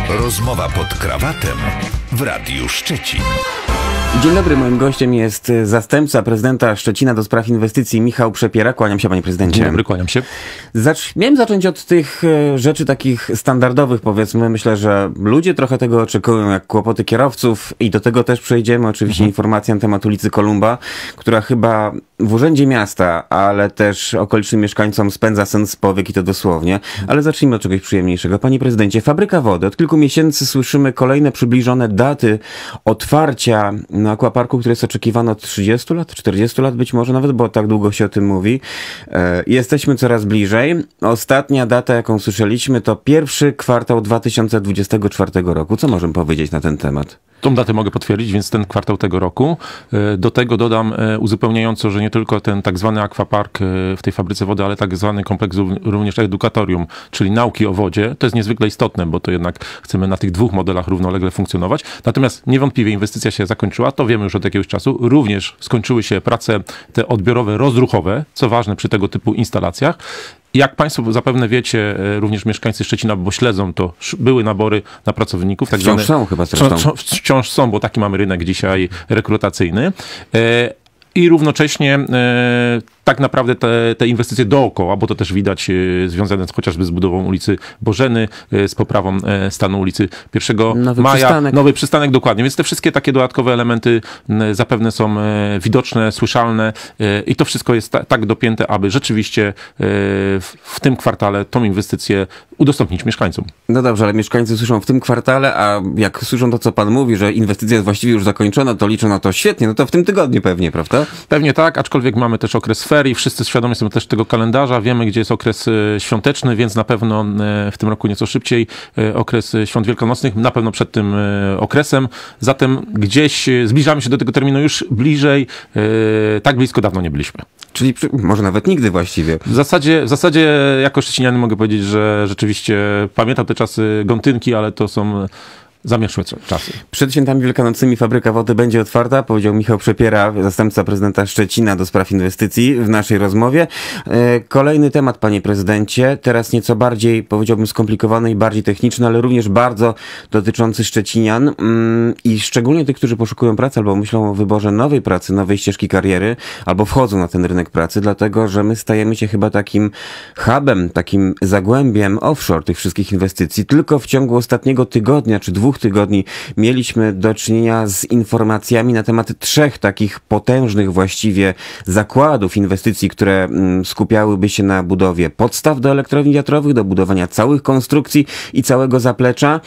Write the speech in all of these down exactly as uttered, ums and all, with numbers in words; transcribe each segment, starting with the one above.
Rozmowa pod krawatem w Radiu Szczecin. Dzień dobry, moim gościem jest zastępca prezydenta Szczecina do spraw inwestycji Michał Przepiera. Kłaniam się, panie prezydencie. Dzień dobry, kłaniam się. Zacz... Miałem zacząć od tych rzeczy takich standardowych, powiedzmy. Myślę, że ludzie trochę tego oczekują, jak kłopoty kierowców, i do tego też przejdziemy. Oczywiście mhm. informacja na temat ulicy Kolumba, która chyba w urzędzie miasta, ale też okolicznym mieszkańcom spędza sens powiek, i to dosłownie. Ale zacznijmy od czegoś przyjemniejszego. Panie prezydencie, fabryka wody. Od kilku miesięcy słyszymy kolejne przybliżone daty otwarcia na akwaparku, który jest oczekiwany od trzydziestu lat, czterdziestu lat być może nawet, bo tak długo się o tym mówi. E, jesteśmy coraz bliżej. Ostatnia data, jaką słyszeliśmy, to pierwszy kwartał dwa tysiące dwudziestego czwartego roku. Co możemy powiedzieć na ten temat? Tą datę mogę potwierdzić, więc ten kwartał tego roku. Do tego dodam uzupełniająco, że nie tylko ten tak zwany akwapark w tej fabryce wody, ale tak zwany kompleks również edukatorium, czyli nauki o wodzie. To jest niezwykle istotne, bo to jednak chcemy na tych dwóch modelach równolegle funkcjonować. Natomiast niewątpliwie inwestycja się zakończyła, to wiemy już od jakiegoś czasu. Również skończyły się prace te odbiorowe, rozruchowe, co ważne przy tego typu instalacjach. Jak państwo zapewne wiecie, również mieszkańcy Szczecina, bo śledzą to, były nabory na pracowników. Tak wciąż zwane, są chyba zresztą. Wciąż są, bo taki mamy rynek dzisiaj rekrutacyjny. I równocześnie e, tak naprawdę te, te inwestycje dookoła, bo to też widać e, związane chociażby z budową ulicy Bożeny, e, z poprawą e, stanu ulicy pierwszego nowy maja, przystanek. nowy przystanek, dokładnie. Więc te wszystkie takie dodatkowe elementy e, zapewne są e, widoczne, słyszalne e, i to wszystko jest ta, tak dopięte, aby rzeczywiście e, w, w tym kwartale tą inwestycję udostępnić mieszkańcom. No dobrze, ale mieszkańcy słyszą w tym kwartale, a jak słyszą to, co pan mówi, że inwestycja jest właściwie już zakończona, to liczą na to świetnie, no to w tym tygodniu pewnie, prawda? Pewnie tak, aczkolwiek mamy też okres ferii, wszyscy świadomi są też tego kalendarza, wiemy, gdzie jest okres świąteczny, więc na pewno w tym roku nieco szybciej okres świąt wielkanocnych, na pewno przed tym okresem, zatem gdzieś zbliżamy się do tego terminu już bliżej, tak blisko dawno nie byliśmy. Czyli przy, może nawet nigdy właściwie. W zasadzie, w zasadzie jako szczecinianin mogę powiedzieć, że rzeczywiście pamiętam te czasy Gątynki, ale to są zamieszłe czasy. Przed świętami wielkanocnymi fabryka wody będzie otwarta, powiedział Michał Przepiera, zastępca prezydenta Szczecina do spraw inwestycji w naszej rozmowie. Kolejny temat, panie prezydencie, teraz nieco bardziej, powiedziałbym, skomplikowany i bardziej techniczny, ale również bardzo dotyczący szczecinian i szczególnie tych, którzy poszukują pracy albo myślą o wyborze nowej pracy, nowej ścieżki kariery, albo wchodzą na ten rynek pracy, dlatego że my stajemy się chyba takim hubem, takim zagłębiem offshore tych wszystkich inwestycji. Tylko w ciągu ostatniego tygodnia czy dwóch tygodni mieliśmy do czynienia z informacjami na temat trzech takich potężnych właściwie zakładów inwestycji, które skupiałyby się na budowie podstaw do elektrowni wiatrowych, do budowania całych konstrukcji i całego zaplecza.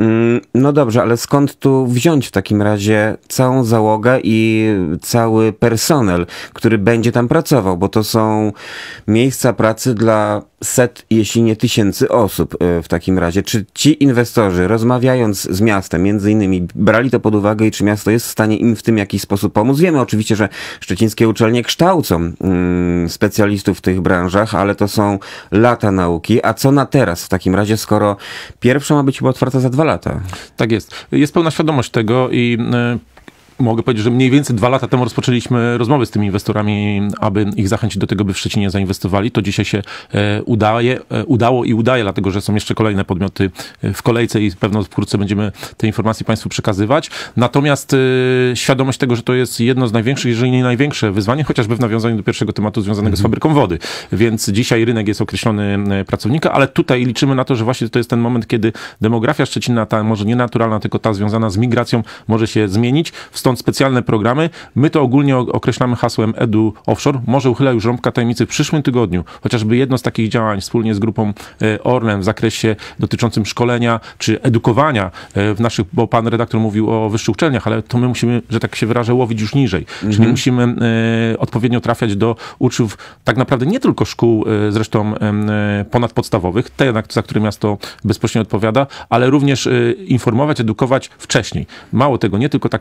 No dobrze, ale skąd tu wziąć w takim razie całą załogę i cały personel, który będzie tam pracował, bo to są miejsca pracy dla set, jeśli nie tysięcy osób w takim razie. Czy ci inwestorzy, rozmawiając z miastem, między innymi, brali to pod uwagę i czy miasto jest w stanie im w tym jakiś sposób pomóc? Wiemy oczywiście, że szczecińskie uczelnie kształcą mm, specjalistów w tych branżach, ale to są lata nauki. A co na teraz w takim razie, skoro pierwsza ma być chyba otwarta za dwa lata? Tak jest. Jest pełna świadomość tego i yy... mogę powiedzieć, że mniej więcej dwa lata temu rozpoczęliśmy rozmowy z tymi inwestorami, aby ich zachęcić do tego, by w Szczecinie zainwestowali. To dzisiaj się e, udaje, e, udało i udaje, dlatego że są jeszcze kolejne podmioty w kolejce i pewno wkrótce będziemy te informacje państwu przekazywać. Natomiast e, świadomość tego, że to jest jedno z największych, jeżeli nie największe wyzwanie, chociażby w nawiązaniu do pierwszego tematu związanego mm-hmm. z fabryką wody. Więc dzisiaj rynek jest określony pracownika, ale tutaj liczymy na to, że właśnie to jest ten moment, kiedy demografia Szczecina, ta może nie naturalna, tylko ta związana z migracją, może się zmienić. Stąd specjalne programy. My to ogólnie określamy hasłem Edu Offshore. Może uchylę już rąbka tajemnicy w przyszłym tygodniu. Chociażby jedno z takich działań wspólnie z grupą Orlen w zakresie dotyczącym szkolenia czy edukowania w naszych, bo pan redaktor mówił o wyższych uczelniach, ale to my musimy, że tak się wyrażę, łowić już niżej. Mhm. Czyli musimy e, odpowiednio trafiać do uczniów tak naprawdę nie tylko szkół e, zresztą e, ponadpodstawowych, te, za które miasto bezpośrednio odpowiada, ale również e, informować, edukować wcześniej. Mało tego, nie tylko tak samo tak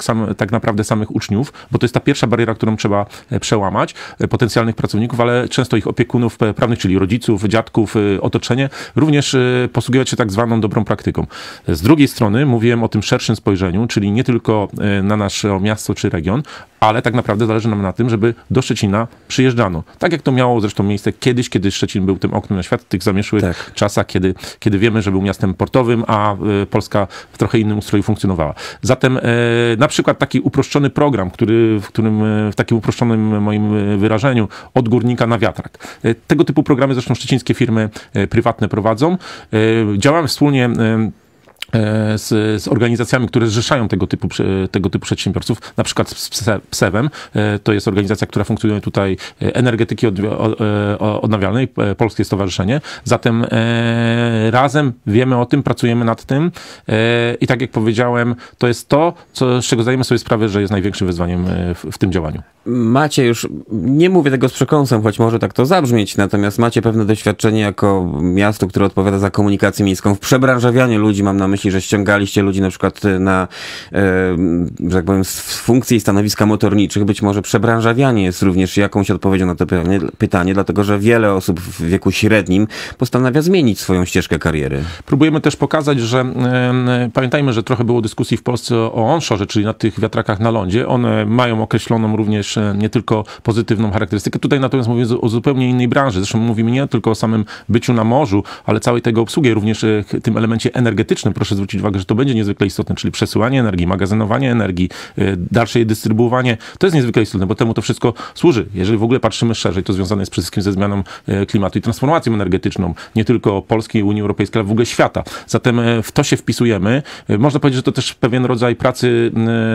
tak naprawdę samych uczniów, bo to jest ta pierwsza bariera, którą trzeba przełamać, potencjalnych pracowników, ale często ich opiekunów prawnych, czyli rodziców, dziadków, otoczenie, również posługiwać się tak zwaną dobrą praktyką. Z drugiej strony mówiłem o tym szerszym spojrzeniu, czyli nie tylko na nasze miasto czy region, ale tak naprawdę zależy nam na tym, żeby do Szczecina przyjeżdżano. Tak jak to miało zresztą miejsce kiedyś, kiedy Szczecin był tym oknem na świat, w tych zamieszłych tak. czasach, kiedy, kiedy wiemy, że był miastem portowym, a Polska w trochę innym ustroju funkcjonowała. Zatem e, na przykład taki uproszczony program, który, w którym w takim uproszczonym moim wyrażeniu od górnika na wiatrak. E, tego typu programy zresztą szczecińskie firmy e, prywatne prowadzą. E, działamy wspólnie e, Z, z organizacjami, które zrzeszają tego typu, tego typu przedsiębiorców, na przykład z PSEW-em, to jest organizacja, która funkcjonuje tutaj, energetyki od, odnawialnej, Polskie Stowarzyszenie. Zatem e, razem wiemy o tym, pracujemy nad tym e, i tak jak powiedziałem, to jest to, co, z czego zdajemy sobie sprawę, że jest największym wyzwaniem w, w tym działaniu. Macie już, nie mówię tego z przekąsem, choć może tak to zabrzmieć, natomiast macie pewne doświadczenie jako miasto, które odpowiada za komunikację miejską w przebranżawianiu ludzi, mam na myśli, że ściągaliście ludzi na przykład na, e, że tak powiem, z funkcji i stanowiska motorniczych. Być może przebranżawianie jest również jakąś odpowiedzią na to pytanie, pytanie, dlatego że wiele osób w wieku średnim postanawia zmienić swoją ścieżkę kariery. Próbujemy też pokazać, że e, pamiętajmy, że trochę było dyskusji w Polsce o onshore, czyli na tych wiatrakach na lądzie. One mają określoną również nie tylko pozytywną charakterystykę. Tutaj natomiast mówimy o zupełnie innej branży. Zresztą mówimy nie tylko o samym byciu na morzu, ale całej tego obsługi, również tym elemencie energetycznym. Proszę zwrócić uwagę, że to będzie niezwykle istotne, czyli przesyłanie energii, magazynowanie energii, dalsze jej dystrybuowanie. To jest niezwykle istotne, bo temu to wszystko służy. Jeżeli w ogóle patrzymy szerzej, to związane jest przede wszystkim ze zmianą klimatu i transformacją energetyczną, nie tylko Polski, Unii Europejskiej, ale w ogóle świata. Zatem w to się wpisujemy. Można powiedzieć, że to też pewien rodzaj pracy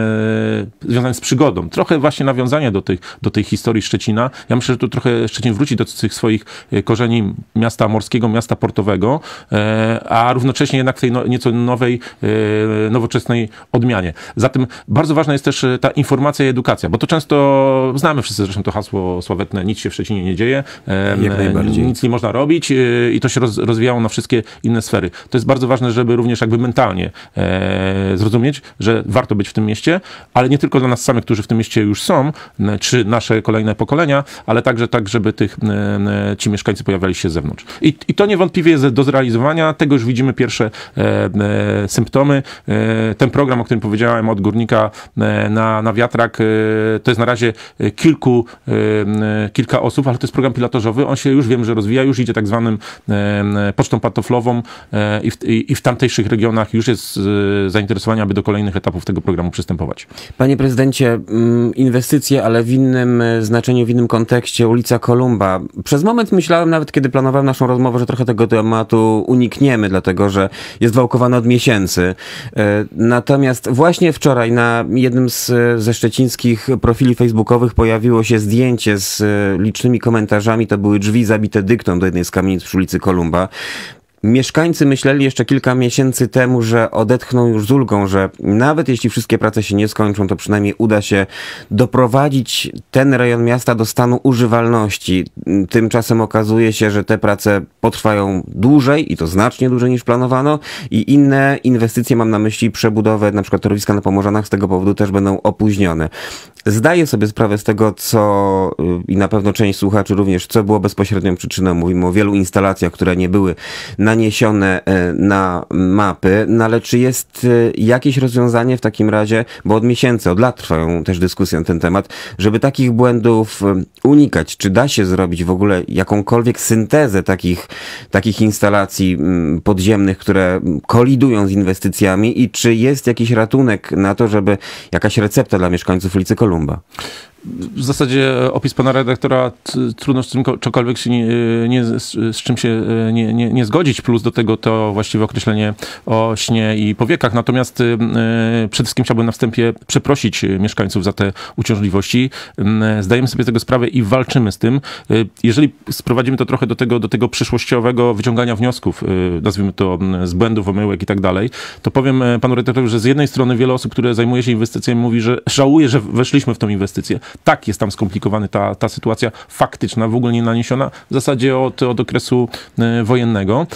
związany z przygodą. Trochę właśnie nawiązanie do, tych, do tej historii Szczecina. Ja myślę, że tu trochę Szczecin wróci do tych swoich korzeni miasta morskiego, miasta portowego, a równocześnie jednak w tej no, nieco nowej, nowoczesnej odmianie. Zatem bardzo ważna jest też ta informacja i edukacja, bo to często, znamy wszyscy zresztą to hasło sławetne, nic się w Szczecinie nie dzieje, Jak najbardziej. Nic nie można robić i to się roz, rozwijało na wszystkie inne sfery. To jest bardzo ważne, żeby również jakby mentalnie zrozumieć, że warto być w tym mieście, ale nie tylko dla nas samych, którzy w tym mieście już są, czy nasze kolejne pokolenia, ale także tak, żeby tych, ci mieszkańcy pojawiali się z zewnątrz. I, i to niewątpliwie jest do zrealizowania. Tego już widzimy pierwsze e, e, symptomy. E, ten program, o którym powiedziałem, od górnika e, na, na wiatrak, e, to jest na razie kilku, e, kilka osób, ale to jest program pilotażowy. On się już, wiem, że rozwija, już idzie tak zwanym e, pocztą pantoflową e, i, w, i, i w tamtejszych regionach już jest e, zainteresowanie, aby do kolejnych etapów tego programu przystępować. Panie prezydencie, inwestycje, ale w innym znaczeniu, w innym kontekście, ulica Kolumba. Przez moment myślałem, nawet kiedy planowałem naszą rozmowę, że trochę tego tematu unikniemy, dlatego że jest wałkowany od miesięcy. Natomiast właśnie wczoraj na jednym z, ze szczecińskich profili facebookowych pojawiło się zdjęcie z licznymi komentarzami. To były drzwi zabite dyktą do jednej z kamienic przy ulicy Kolumba. Mieszkańcy myśleli jeszcze kilka miesięcy temu, że odetchną już z ulgą, że nawet jeśli wszystkie prace się nie skończą, to przynajmniej uda się doprowadzić ten rejon miasta do stanu używalności. Tymczasem okazuje się, że te prace potrwają dłużej i to znacznie dłużej niż planowano i inne inwestycje, mam na myśli przebudowę na przykład torowiska na Pomorzanach, z tego powodu też będą opóźnione. Zdaję sobie sprawę z tego, co i na pewno część słuchaczy również, co było bezpośrednią przyczyną. Mówimy o wielu instalacjach, które nie były naniesione na mapy, no ale czy jest jakieś rozwiązanie w takim razie, bo od miesięcy, od lat trwają też dyskusje na ten temat, żeby takich błędów unikać? Czy da się zrobić w ogóle jakąkolwiek syntezę takich, takich instalacji podziemnych, które kolidują z inwestycjami i czy jest jakiś ratunek na to, żeby jakaś recepta dla mieszkańców ulicy Kolumba? W zasadzie opis pana redaktora, trudno z czymkolwiek się nie, nie, z czym się nie, nie, nie zgodzić, plus do tego to właściwe określenie o śnie i powiekach. Natomiast y, przede wszystkim chciałbym na wstępie przeprosić mieszkańców za te uciążliwości. Y, zdajemy sobie z tego sprawę i walczymy z tym. Y, jeżeli sprowadzimy to trochę do tego, do tego przyszłościowego wyciągania wniosków, y, nazwijmy to z błędów, omyłek i tak dalej, to powiem panu redaktorowi, że z jednej strony wiele osób, które zajmuje się inwestycjami, mówi, że żałuje, że weszliśmy w tą inwestycję. Tak jest tam skomplikowana ta, ta sytuacja faktyczna, w ogóle nie naniesiona w zasadzie od, od okresu e, wojennego.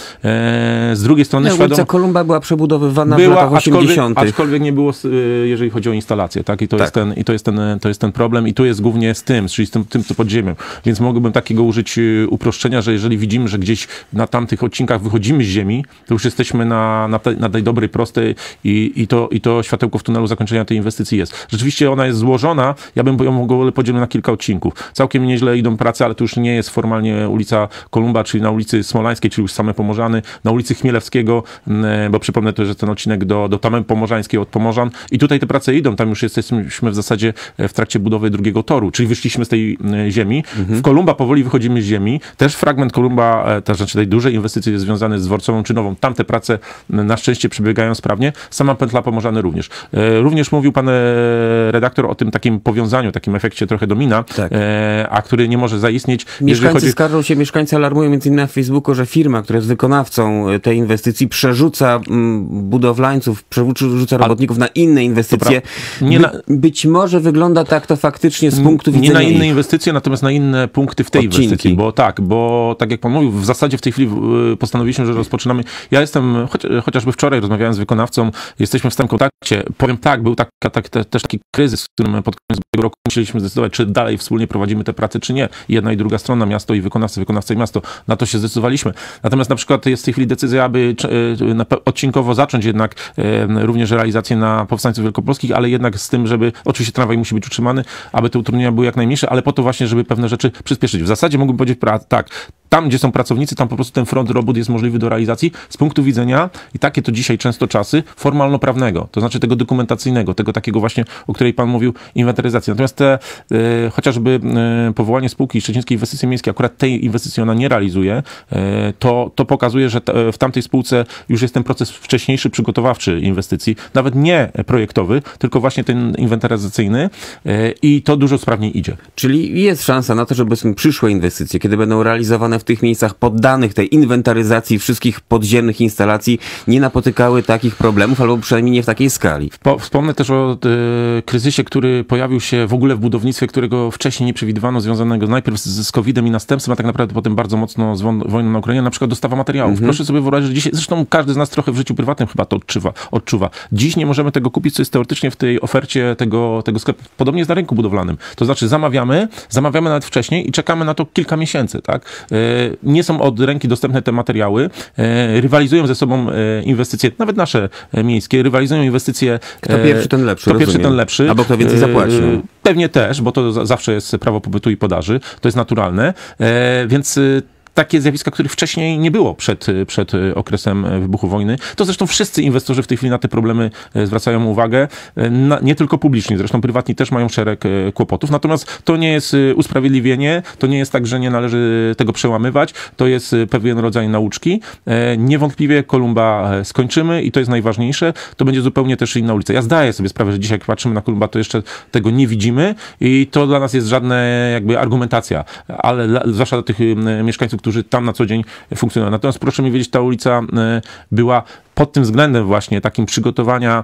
E, z drugiej strony no, świadom... ulica Kolumba była przebudowywana była, w latach osiemdziesiątych. Aczkolwiek nie było, jeżeli chodzi o instalację, tak? I to, tak. jest, ten, i to, jest, ten, to jest ten problem i tu jest głównie z tym, czyli z tym, tym co podziemiem. Więc mogłbym takiego użyć uproszczenia, że jeżeli widzimy, że gdzieś na tamtych odcinkach wychodzimy z ziemi, to już jesteśmy na, na, tej, na tej dobrej, prostej i, i, to, i to światełko w tunelu zakończenia tej inwestycji jest. Rzeczywiście ona jest złożona, ja bym ją mogła podzielić na kilka odcinków. Całkiem nieźle idą prace, ale to już nie jest formalnie ulica Kolumba, czyli na ulicy Smolańskiej, czyli już same Pomorzany, na ulicy Chmielewskiego, bo przypomnę to, że ten odcinek do, do Tamy Pomorzańskiej od Pomorzan i tutaj te prace idą, tam już jesteśmy w zasadzie w trakcie budowy drugiego toru, czyli wyszliśmy z tej ziemi. Mhm. W Kolumba powoli wychodzimy z ziemi, też fragment Kolumba, to znaczy tej dużej inwestycji związane z dworcową czynową, tamte prace na szczęście przebiegają sprawnie, sama pętla Pomorzany również. Również mówił pan redaktor o tym takim powiązaniu, takim efekcie trochę domina, tak. a który nie może zaistnieć. Mieszkańcy chodzi... skarżą się, mieszkańcy alarmują między innymi na Facebooku, że firma, która jest wykonawcą tej inwestycji, przerzuca budowlańców, przerzuca robotników na inne inwestycje. Nie By, na... Być może wygląda tak to faktycznie z punktu widzenia Nie na inne ich. inwestycje, natomiast na inne punkty w tej Odcinki. inwestycji, bo tak, bo tak jak pan mówił, w zasadzie w tej chwili postanowiliśmy, że rozpoczynamy. Ja jestem, choć, chociażby wczoraj rozmawiałem z wykonawcą, jesteśmy w stałym kontakcie. Powiem tak, był tak, tak, też taki kryzys, w którym pod koniec tego roku musieliśmy zdecydować, czy dalej wspólnie prowadzimy te prace, czy nie. Jedna i druga strona, miasto i wykonawca, wykonawca i miasto. Na to się zdecydowaliśmy. Natomiast na przykład jest w tej chwili decyzja, aby odcinkowo zacząć jednak również realizację na Powstańców Wielkopolskich, ale jednak z tym, żeby, oczywiście tramwaj musi być utrzymany, aby te utrudnienia były jak najmniejsze, ale po to właśnie, żeby pewne rzeczy przyspieszyć. W zasadzie mógłbym powiedzieć tak, tam, gdzie są pracownicy, tam po prostu ten front robót jest możliwy do realizacji z punktu widzenia, i takie to dzisiaj często czasy, formalno-prawnego, to znaczy tego dokumentacyjnego, tego takiego właśnie, o której pan mówił, inwentaryzacji. Natomiast te, e, chociażby e, powołanie spółki Szczecińskiej Inwestycje Miejskie, akurat tej inwestycji ona nie realizuje, e, to, to pokazuje, że t, w tamtej spółce już jest ten proces wcześniejszy, przygotowawczy inwestycji, nawet nie projektowy, tylko właśnie ten inwentaryzacyjny e, i to dużo sprawniej idzie. Czyli jest szansa na to, żeby przyszłe inwestycje, kiedy będą realizowane w tych miejscach poddanych tej inwentaryzacji wszystkich podziemnych instalacji, nie napotykały takich problemów, albo przynajmniej nie w takiej skali. Wspomnę też o e, kryzysie, który pojawił się w ogóle w budownictwie, którego wcześniej nie przewidywano, związanego najpierw z, z kowidem i następstwem, a tak naprawdę potem bardzo mocno z wojną na Ukrainie, na przykład dostawa materiałów. Mhm. Proszę sobie wyobrazić, że dzisiaj, zresztą każdy z nas trochę w życiu prywatnym chyba to odczuwa. odczuwa. Dziś nie możemy tego kupić, co jest teoretycznie w tej ofercie tego, tego sklepu. Podobnie jest na rynku budowlanym. To znaczy zamawiamy, zamawiamy nawet wcześniej i czekamy na to kilka miesięcy, tak? Nie są od ręki dostępne te materiały, rywalizują ze sobą inwestycje, nawet nasze miejskie, rywalizują inwestycje. Kto pierwszy, ten lepszy. Kto pierwszy, ten lepszy. Albo kto więcej zapłaci. Pewnie też, bo to zawsze jest prawo pobytu i podaży, to jest naturalne, więc takie zjawiska, których wcześniej nie było przed, przed okresem wybuchu wojny. To zresztą wszyscy inwestorzy w tej chwili na te problemy zwracają uwagę. Na, nie tylko publiczni, zresztą prywatni też mają szereg kłopotów. Natomiast to nie jest usprawiedliwienie, to nie jest tak, że nie należy tego przełamywać. To jest pewien rodzaj nauczki. Niewątpliwie Kolumba skończymy i to jest najważniejsze. To będzie zupełnie też inna ulica. Ja zdaję sobie sprawę, że dzisiaj jak patrzymy na Kolumba, to jeszcze tego nie widzimy i to dla nas jest żadna jakby argumentacja, ale dla, zwłaszcza dla tych mieszkańców, którzy tam na co dzień funkcjonują. Natomiast proszę mi wiedzieć, ta ulica była pod tym względem właśnie takim przygotowania,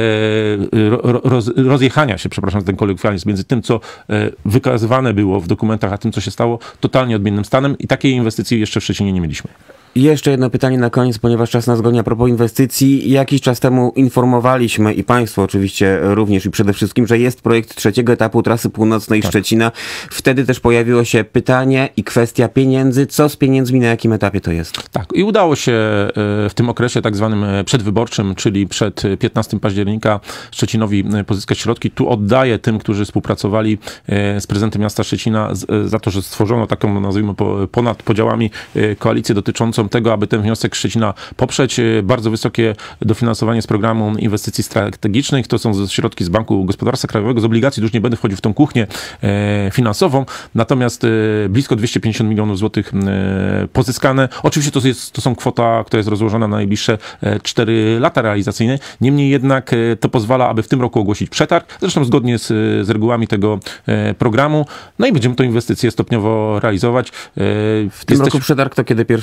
roz, rozjechania się, przepraszam za ten kolokwializm, między tym, co wykazywane było w dokumentach, a tym, co się stało, totalnie odmiennym stanem i takiej inwestycji jeszcze w Szczecinie nie mieliśmy. I jeszcze jedno pytanie na koniec, ponieważ czas nas goni a propos inwestycji. Jakiś czas temu informowaliśmy i państwo oczywiście również i przede wszystkim, że jest projekt trzeciego etapu trasy północnej tak. Szczecina. Wtedy też pojawiło się pytanie i kwestia pieniędzy. Co z pieniędzmi, na jakim etapie to jest? Tak, i udało się w tym okresie tak zwanym przedwyborczym, czyli przed piętnastego października Szczecinowi pozyskać środki. Tu oddaję tym, którzy współpracowali z prezydentem miasta Szczecina za to, że stworzono taką, nazwijmy ponad podziałami, koalicję dotyczącą tego, aby ten wniosek Szczecina poprzeć. Bardzo wysokie dofinansowanie z programu inwestycji strategicznych. To są środki z Banku Gospodarstwa Krajowego, z obligacji. Już nie będę wchodził w tą kuchnię e, finansową. Natomiast e, blisko dwieście pięćdziesiąt milionów złotych e, pozyskane. Oczywiście to, jest, to są kwota, która jest rozłożona na najbliższe e, cztery lata realizacyjne. Niemniej jednak e, to pozwala, aby w tym roku ogłosić przetarg. Zresztą zgodnie z, z regułami tego e, programu. No i będziemy tę inwestycję stopniowo realizować. E, w tym jesteś... roku przetarg to kiedy pierwsza łopata?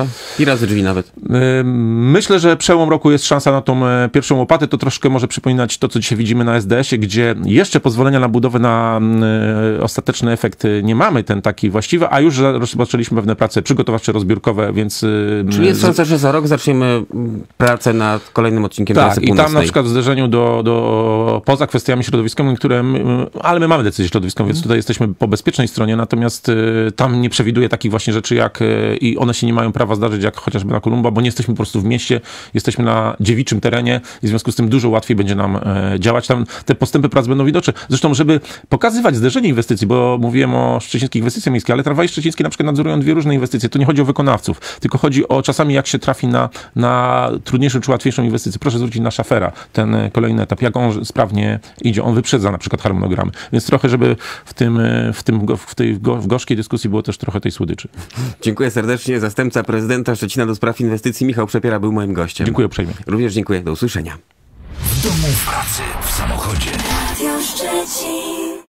łopata? I razy drzwi nawet. Myślę, że przełom roku jest szansa na tą pierwszą łopatę. To troszkę może przypominać to, co dzisiaj widzimy na es de esie, gdzie jeszcze pozwolenia na budowę na ostateczny efekt nie mamy, ten taki właściwy, a już rozpoczęliśmy pewne prace przygotowawcze, rozbiórkowe, więc... Czyli jest szansa, że za rok zaczniemy pracę nad kolejnym odcinkiem tak, Trasy i Północnej. tam na przykład w zderzeniu do, do, poza kwestiami środowiskowymi, które... Ale my mamy decyzję środowiskową, więc tutaj jesteśmy po bezpiecznej stronie, natomiast tam nie przewiduje takich właśnie rzeczy, jak i one się nie mają prawa zdarzyć, jak chociażby na Kolumba, bo nie jesteśmy po prostu w mieście, jesteśmy na dziewiczym terenie i w związku z tym dużo łatwiej będzie nam e, działać. Tam te postępy prac będą widoczne. Zresztą, żeby pokazywać zderzenie inwestycji, bo mówiłem o szczecińskich inwestycjach miejskich, ale tramwaje szczecińskie na przykład nadzorują dwie różne inwestycje. To nie chodzi o wykonawców, tylko chodzi o czasami jak się trafi na, na trudniejszą czy łatwiejszą inwestycję. Proszę zwrócić na szafera, ten kolejny etap, jak on sprawnie idzie. On wyprzedza na przykład harmonogramy. Więc trochę, żeby w tym, w tym w tej w gorzkiej dyskusji było też trochę tej słodyczy. Dziękuję serdecznie. Zastępca prezydenta Szczecina do spraw inwestycji Michał Przepiera był moim gościem. Dziękuję uprzejmie. Również dziękuję. Do usłyszenia. W domu, w pracy, w samochodzie. Radio Szczecin.